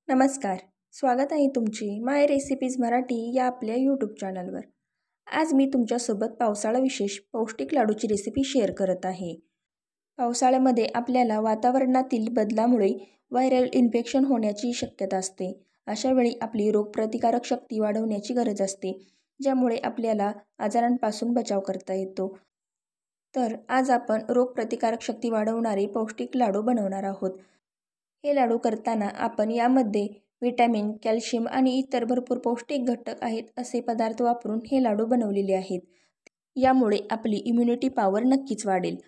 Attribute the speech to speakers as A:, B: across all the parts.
A: नमस्कार. स्वागत आहे तुमची माय रेसिपीज मराठी या आपल्या यूट्यूब चॅनलवर. आज मी तुमच्यासोबत पावसाळा विशेष पौष्टिक लाडूची रेसिपी शेअर करत आहे. पावसाळ्यामध्ये आपल्याला वातावरणातील बदलामुळे व्हायरल इन्फेक्शन होण्याची शक्यता असते. अशावेळी आपली रोगप्रतिकारक शक्ती वाढवण्याची गरज असते, ज्यामुळे आपल्याला आजारांपासून बचाव करता येतो. तर आज आपण रोगप्रतिकारक शक्ती वाढवणारे पौष्टिक लाडू बनवणार आहोत. हे लाडू करताना आपण यामध्ये विटॅमिन, कॅल्शियम आणि इतर भरपूर पौष्टिक घटक आहेत असे पदार्थ वापरून हे लाडू बनवलेले आहेत. यामुळे आपली इम्युनिटी पॉवर नक्कीच वाढेल.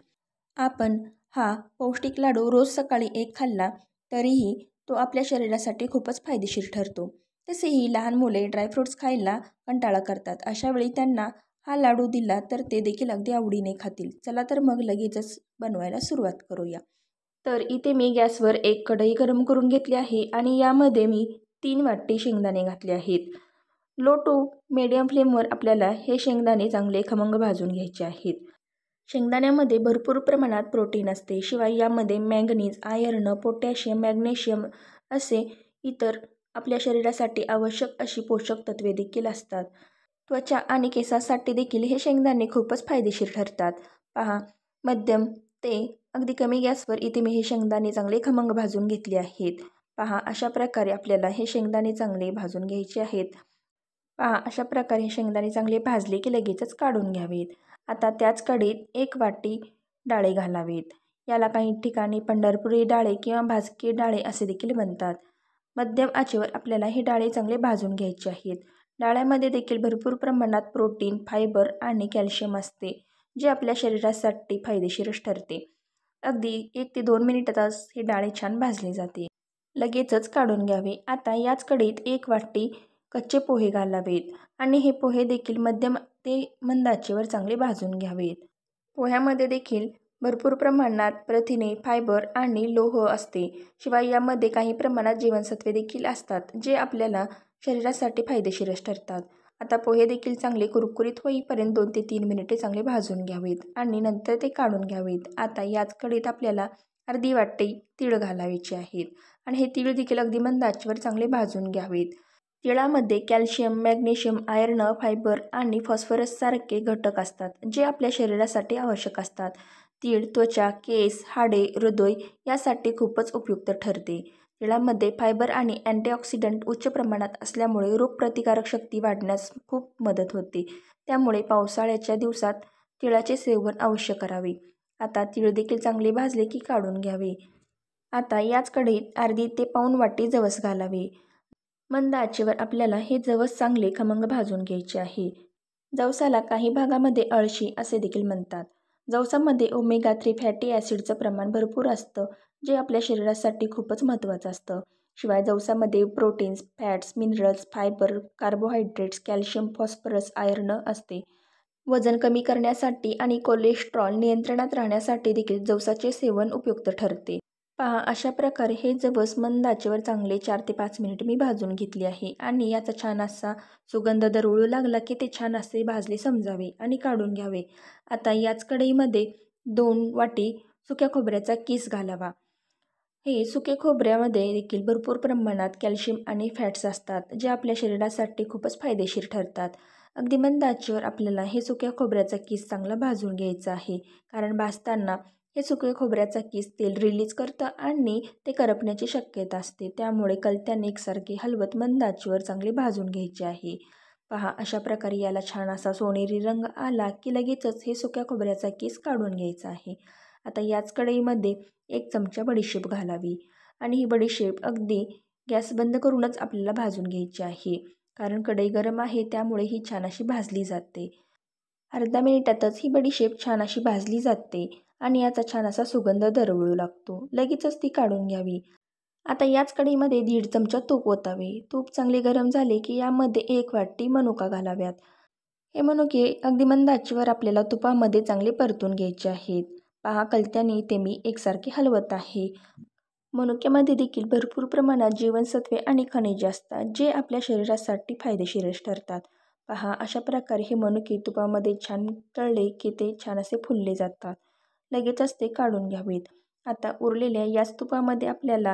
A: आपण हा पौष्टिक लाडू रोज सकाळी एक खाल्ला तरीही तो आपल्या शरीरासाठी खूपच फायदेशीर ठरतो. तसेही लहान मुले ड्रायफ्रूट्स खायला कंटाळा करतात. अशावेळी त्यांना हा लाडू दिला तर ते देखील अगदी आवडीने खातील. चला तर मग लगेचच बनवायला सुरुवात करूया. तर इथे मी गॅसवर एक कढई गरम करून घेतली आहे आणि यामध्ये मी 3 वाटी शेंगदाणे घातले आहेत. लो टू मीडियम फ्लेमवर आपल्याला हे शेंगदाणे चांगले खमंग भाजून घ्यायचे आहेत. शेंगदाण्यामध्ये भरपूर प्रमाणात प्रोटीन असते. शिवाय यामध्ये मॅंगनीज, आयर्न, पोटॅशियम, मॅग्नेशियम असे इतर आपल्या शरीरासाठी आवश्यक अशी पोषक तत्वे देखील असतात. त्वचा आणि केसांसाठी देखील हे शेंगदाणे खूपच फायदेशीर ठरतात. पहा, मध्यम ते अगदी कमी गॅसवर इथे मी हे शेंगदाणे चांगले खमंग भाजून घेतले आहेत. पहा, अशा प्रकारे आपल्याला हे शेंगदाणे चांगले भाजून घ्यायचे आहेत. पहा, अशा प्रकारे हे शेंगदाणे चांगले भाजले की लगेचच काढून घ्यावेत. आता त्याच कढईत 1 वाटी डाळे घालावेत. याला काही ठिकाणी पंढरपुरी डाळे किंवा भाजकी डाळे असे देखील म्हणतात. मध्यम आचेवर आपल्याला हे डाळे चांगले भाजून घ्यायचे आहेत. डाळ्यामध्ये देखील भरपूर प्रमाणात प्रोटीन, फायबर आणि कॅल्शियम असते, जे आपल्या शरीरासाठी फायदेशीरच ठरते. अगदी 1 ते 2 मिनिटातच हे डाळे छान भाजले जाते. लगेचच काढून घ्यावे. आता याच कढईत 1 वाटी कच्चे पोहे घालावेत आणि हे पोहे देखील मध्यम ते मंद आचेवर चांगले भाजून घ्यावेत. पोह्यामध्ये देखील भरपूर प्रमाणात प्रथिने, फायबर आणि लोह असते. शिवाय यामध्ये काही प्रमाणात जीवनसत्वे देखील असतात, जे आपल्याला शरीरासाठी फायदेशीरच ठरतात. आता पोहे देखील चांगले कुरकुरीत होईपर्यंत 2 ते 3 मिनिटे चांगले भाजून घ्यावेत आणि नंतर ते काढून घ्यावेत. आता याच कढईत आपल्याला अर्धी वाटी तीळ घालायचे आहेत आणि हे तीळ देखील अगदी मंद आचेवर चांगले भाजून घ्यावेत. तिळामध्ये कॅल्शियम, मॅग्नेशियम, आयर्न, फायबर आणि फॉस्फरस सारखे घटक असतात, जे आपल्या शरीरासाठी आवश्यक असतात. तीळ त्वचा, केस, हाडे, हृदय यासाठी खूपच उपयुक्त ठरते. तिळामध्ये फायबर आणि अँटीऑक्सिडंट उच्च प्रमाणात असल्यामुळे रोगप्रतिकारक शक्ती वाढण्यास खूप मदत होते. त्यामुळे पावसाळ्याच्या दिवसात तिळाचे सेवन अवश्य करावे. आता तीळ देखील चांगले भाजले की काढून घ्यावे. आता याच कढईत अर्धी ते पाऊण वाटी जवस घालावे. मंद आचेवर आपल्याला हे जवस चांगले खमंग भाजून घ्यायचे आहे. जवसाला काही भागामध्ये अळशी असे देखील म्हणतात. जवसामध्ये ओमेगा 3 फॅटी ॲसिडचं प्रमाण भरपूर असतं, जे आपल्या शरीरासाठी खूपच महत्त्वाचं असतं. शिवाय जवसामध्ये proteins, fats, minerals, fibre, carbohydrates, calcium, phosphorus, iron असते. वजन कमी करण्यासाठी आणि कोलेस्ट्रॉल नियंत्रणात राहण्यासाठी देखील जवसाचे सेवन उपयुक्त ठरते. पहा, अशा प्रकारे हे जवस मंद आचेवर चांगले 4 ते 5 मिनिट मी भाजून घेतले आहे आणि याचा छान असा सुगंध दरवळू लागला की ते छान असे भाजले समजावे आणि काढून घ्यावे. आता याच कढईमध्ये 2 वाटी सुक्या खोबऱ्याचा किस घालावा. हे सुके खोबऱ्यामध्ये देखील भरपूर प्रमाणात कॅल्शियम आणि फॅट्स असतात, जे आपल्या शरीरासाठी खूपच फायदेशीर ठरतात. अगदी मंद आचेवर आपल्याला हे सुक्या खोबऱ्याचा किस चांगला भाजून घ्यायचा आहे, कारण भाजताना हे सुके खोबऱ्याचा किस तेल रिलीज करतं आणि ते करपण्याची शक्यता असते. त्यामुळे कलत्याने एकसारखे हलवत मंद आचेवर चांगले भाजून घ्यायचे आहे. पहा, अशा प्रकारे याला छान असा सोनेरी रंग आला की लगेचच हे सुक्या खोबऱ्याचा किस काढून घ्यायचा आहे. आता याच कढईमध्ये 1 चमचा बडीशेप घालावी आणि ही बडीशेप अगदी गॅस बंद करूनच आपल्याला भाजून घ्यायची आहे, कारण कढई गरम आहे त्यामुळे ही छान अशी भाजली जाते. अर्ध्या मिनिटातच ही बडीशेप छान अशी भाजली जाते आणि याचा छान असा सुगंध दरवळू लागतो. लगेचच ती काढून घ्यावी. आता याच कढईमध्ये 1.5 चमचा तूप ओतावे. तूप चांगले गरम झाले की यामध्ये 1 वाटी मनुका घालाव्यात. हे मनुके अगदी मंद आचेवर आपल्याला तुपामध्ये चांगले परतून घ्यायचे आहेत. पहा, कलत्याने ते मी एकसारखे हलवत आहे. मनुक्यामध्ये देखील भरपूर प्रमाणात जीवनसत्वे आणि खनिजे असतात, जे आपल्या शरीरासाठी फायदेशीरच ठरतात. पहा, अशा प्रकारे हे मनुके तुपामध्ये छान तळले की ते छान असे फुलले जातात. लगेचच ते काढून घ्यावेत. आता उरलेल्या याच तुपामध्ये आपल्याला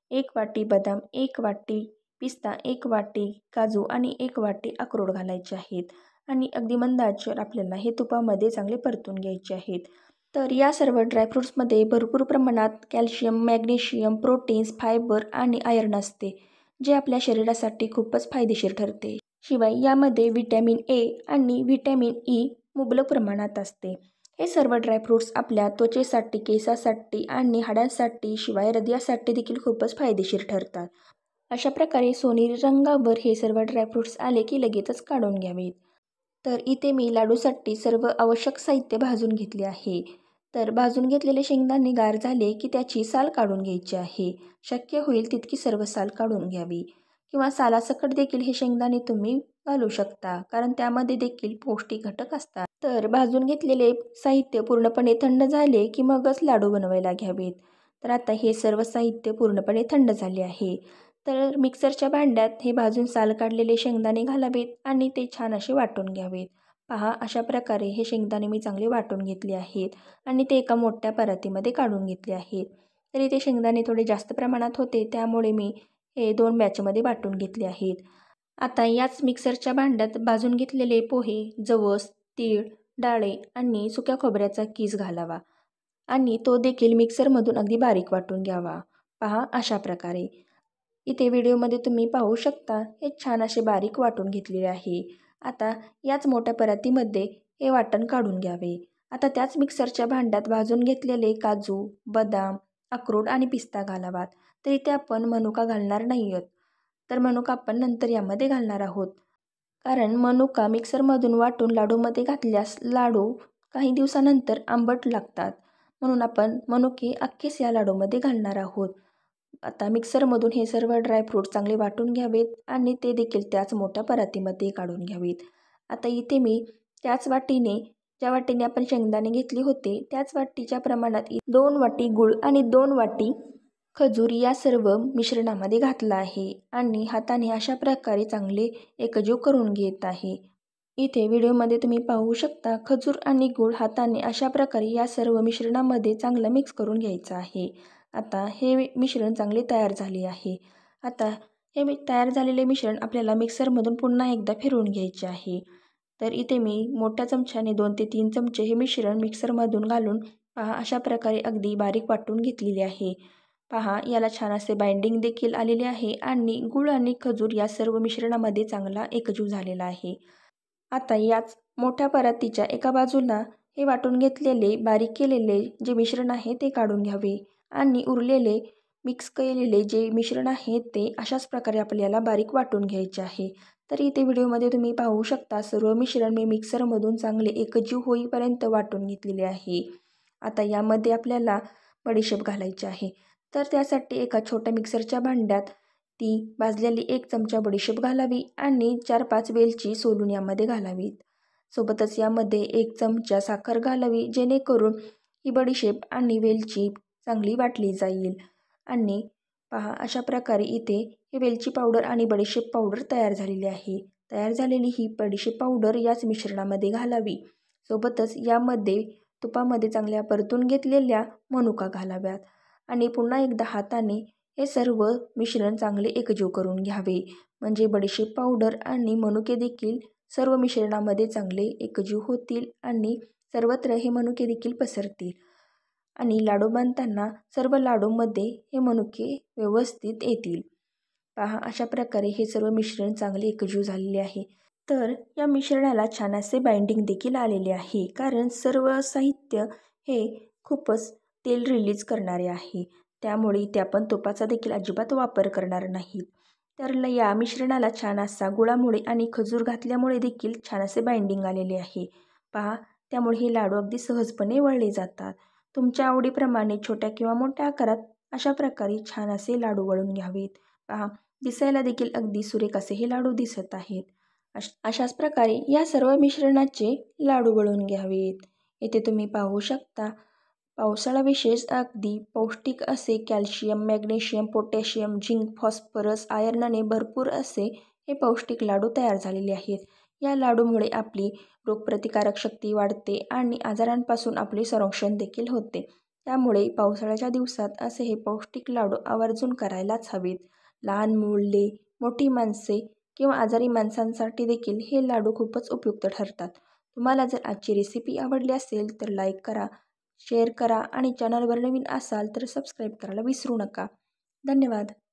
A: 1 वाटी बदाम, 1 वाटी पिस्ता, 1 वाटी काजू आणि 1 वाटी अक्रोड घालायचे आहेत आणि अगदी मंद आचेवर आपल्याला हे तुपामध्ये चांगले परतून घ्यायचे आहेत. तर या सर्व ड्रायफ्रूट्समध्ये भरपूर प्रमाणात कॅल्शियम, मॅग्नेशियम, प्रोटीन्स, फायबर आणि आयर्न असते, जे आपल्या शरीरासाठी खूपच फायदेशीर ठरते. शिवाय यामध्ये व्हिटॅमिन ए आणि व्हिटॅमिन ई मुबलक प्रमाणात असते. हे सर्व ड्रायफ्रूट्स आपल्या त्वचेसाठी, केसासाठी आणि हाडांसाठी शिवाय हृदयासाठी देखील खूपच फायदेशीर ठरतात. अशा प्रकारे सोनेरी रंगावर हे सर्व ड्रायफ्रूट्स आले की लगेचच काढून घ्यावेत. तर इथे मी लाडूसाठी सर्व आवश्यक साहित्य भाजून घेतले आहे. तर भाजून घेतलेले शेंगदाणे गार झाले की त्याची साल काढून घ्यायची आहे. शक्य होईल तितकी सर्व साल काढून घ्यावी किंवा सालासकट देखील हे शेंगदाणे तुम्ही घालू शकता, कारण त्यामध्ये देखील पौष्टिक घटक असतात. तर भाजून घेतलेले साहित्य पूर्णपणे थंड झाले की मगच लाडू बनवायला घ्यावेत. तर आता हे सर्व साहित्य पूर्णपणे थंड झाले आहे. तर मिक्सरच्या भांड्यात हे भाजून साल काढलेले शेंगदाणे घालावेत आणि ते छान असे वाटून घ्यावेत. पहा, अशा प्रकारे हे शेंगदाणे मी चांगले वाटून घेतले आहेत आणि ते एका मोठ्या परातीमध्ये काढून घेतले आहेत. तर इथे शेंगदाणे थोडे जास्त प्रमाणात होते, त्यामुळे मी हे 2 बॅचमध्ये वाटून घेतले आहेत. आता याच मिक्सरच्या भांड्यात भाजून घेतलेले पोहे, जवस, तीळ, डाळे आणि सुक्या खोबऱ्याचा कीस घालावा आणि तो देखील मिक्सरमधून अगदी बारीक वाटून घ्यावा. पहा, अशा प्रकारे. इथे व्हिडिओमध्ये तुम्ही पाहू शकता हे छान असे बारीक वाटून घेतलेले आहे. आता याच मोठ्या परातीमध्ये हे वाटण काढून घ्यावे. आता त्याच मिक्सरच्या भांड्यात भाजून घेतलेले काजू, बदाम, अक्रोड आणि पिस्ता घालावात. तर इथे आपण मनुका घालणार नाही आहोत. तर मनुका आपण नंतर यामध्ये घालणार आहोत, कारण मनुका मिक्सरमधून वाटून लाडूमध्ये घातल्यास लाडू काही दिवसानंतर आंबट लागतात. म्हणून आपण मनुके अख्खेच या लाडूमध्ये घालणार आहोत. आता मिक्सरमधून हे सर्व ड्रायफ्रूट चांगले वाटून घ्यावेत आणि ते देखील त्याच मोठ्या परातीमध्ये काढून घ्यावेत. आता इथे मी त्याच वाटीने, ज्या वाटीने आपण शेंगदाणे घेतले होते त्याच वाटीच्या प्रमाणात 2 वाटी गूळ आणि 2 वाटी खजूर या सर्व मिश्रणामध्ये घातला आहे आणि हाताने अशा प्रकारे चांगले एकजीव करून घेत आहे. इथे व्हिडिओमध्ये तुम्ही पाहू शकता खजूर आणि गूळ हाताने अशा प्रकारे या सर्व मिश्रणामध्ये चांगलं मिक्स करून घ्यायचं आहे. आता हे मिश्रण चांगले तयार झाले आहे. आता हे तयार झालेले मिश्रण आपल्याला मिक्सरमधून पुन्हा एकदा फिरवून घ्यायचे आहे. तर इथे मी मोठ्या चमच्याने 2 ते 3 चमचे हे मिश्रण मिक्सरमधून घालून पहा अशा प्रकारे अगदी बारीक वाटून घेतलेले आहे. पहा, याला छान असे बाइंडिंग देखील आलेले आहे आणि गूळ आणि खजूर या सर्व मिश्रणामध्ये चांगला एकजीव झालेला आहे. आता याच मोठ्या परातीच्या एका बाजूला हे वाटून घेतलेले बारीक केलेले जे मिश्रण आहे ते काढून घ्यावे आणि उरलेले मिक्स केलेले जे मिश्रण आहे ते अशाच प्रकारे आपल्याला बारीक वाटून घ्यायचे आहे. तर इथे व्हिडिओमध्ये तुम्ही पाहू शकता सर्व मिश्रण मी मिक्सरमधून चांगले एकजीव होईपर्यंत वाटून घेतलेले आहे. आता यामध्ये आपल्याला बडीशेप घालायची आहे. तर त्यासाठी एका छोट्या मिक्सरच्या भांड्यात ती भाजलेली 1 चमचा बडीशेप घालावी आणि 4-5 वेलची सोलून यामध्ये घालावीत. सोबतच यामध्ये 1 चमचा साखर घालावी, जेणेकरून ही बडीशेप आणि वेलची चांगली वाटली जाईल. आणि पहा, अशा प्रकारे इथे ही वेलची पावडर आणि बडीशेप पावडर तयार झालेली आहे. तयार झालेली ही बडीशेप पावडर याच मिश्रणामध्ये घालावी. सोबतच यामध्ये तुपामध्ये चांगल्या परतून घेतलेल्या मनुका घालाव्यात आणि पुन्हा एकदा हाताने हे सर्व मिश्रण चांगले एकजीव करून घ्यावे. म्हणजे बडीशेप पावडर आणि मनुके देखील सर्व मिश्रणामध्ये चांगले एकजीव होतील आणि सर्वत्र हे मनुके देखील पसरतील आणि लाडू बांधताना सर्व लाडूमध्ये हे मनुके व्यवस्थित येतील. पहा, अशा प्रकारे हे सर्व मिश्रण चांगले एकजीव झालेले आहे. तर या मिश्रणाला छान असे बाइंडिंग देखील आलेले आहे, कारण सर्व साहित्य हे खूपच तेल रिलीज करणारे आहे. त्यामुळे इथे आपण तुपाचा देखील अजिबात वापर करणार नाहीत. तर या मिश्रणाला छान असा गुळामुळे आणि खजूर घातल्यामुळे देखील छान असे बाइंडिंग आलेले आहे. पहा, त्यामुळे हे लाडू अगदी सहजपणे वळले जातात. तुमच्या आवडीप्रमाणे छोट्या किंवा मोठ्या आकारात अशा प्रकारे छान असे लाडू वळून घ्यावेत. पहा, दिसायला देखील अगदी सुरेख असे हे लाडू दिसत आहेत. अशाच प्रकारे या सर्व मिश्रणाचे लाडू वळून घ्यावेत. येथे तुम्ही पाहू शकता पावसाळा विशेष अगदी पौष्टिक असे calcium, magnesium, potassium, zinc, phosphorus, आयर्नने भरपूर असे हे पौष्टिक लाडू तयार झालेले आहेत. या लाडूमुळे आपली रोगप्रतिकारक शक्ती वाढते आणि आजारांपासून आपले संरक्षण देखील होते. त्यामुळे पावसाळ्याच्या दिवसात असे हे पौष्टिक लाडू आवर्जून करायलाच हवेत. लहान मुले, मोठी माणसे किंवा आजारी माणसांसाठी देखील हे लाडू खूपच उपयुक्त ठरतात. तुम्हाला जर आजची रेसिपी आवडली असेल तर लाईक करा, शेअर करा आणि चॅनलवर नवीन असाल तर सबस्क्राईब करायला विसरू नका. धन्यवाद.